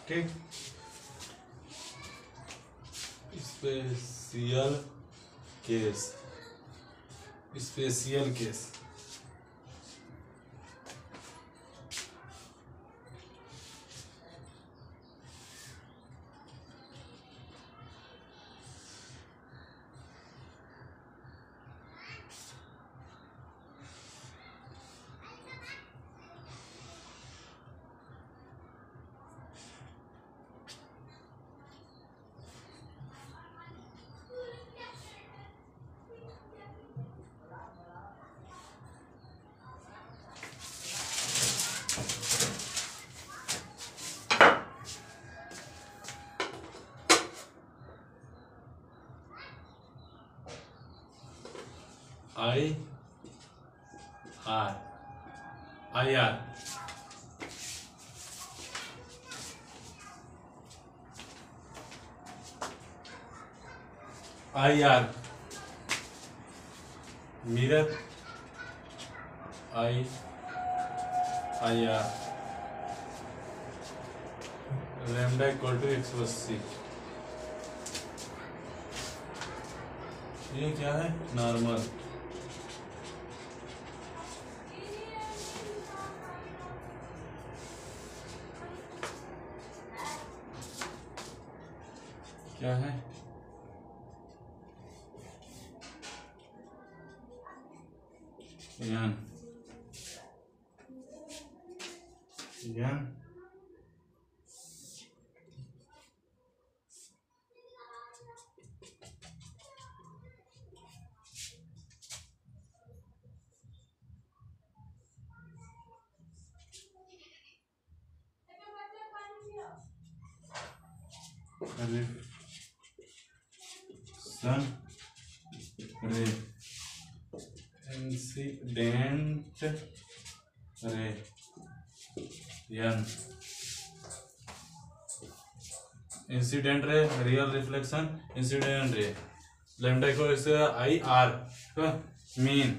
ठीक। Special case, special case. I R, I R, I R, mirror, I I R, lambda equal to 180। ये क्या है? Normal. क्या है? यन, यन सन रे, इंसिडेंट रे, यन, incident ray, real reflection, incident ray, lambda को इसे I R का मीन,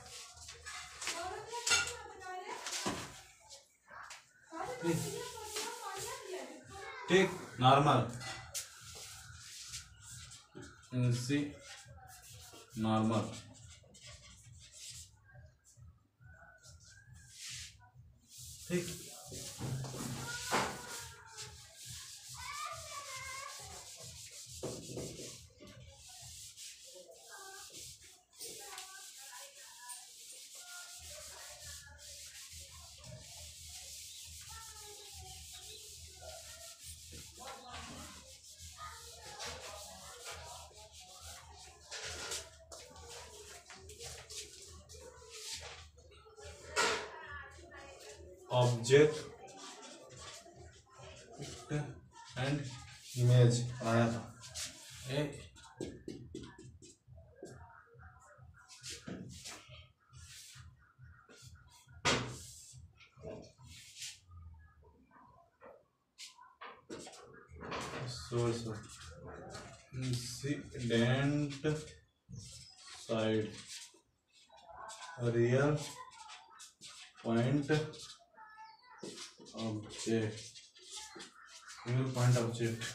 ठीक, नॉर्मल, इंसी नॉर्मल, ठीक। ऑब्जेक्ट एंड इमेज आया था। Source incident side, real point object, real point object,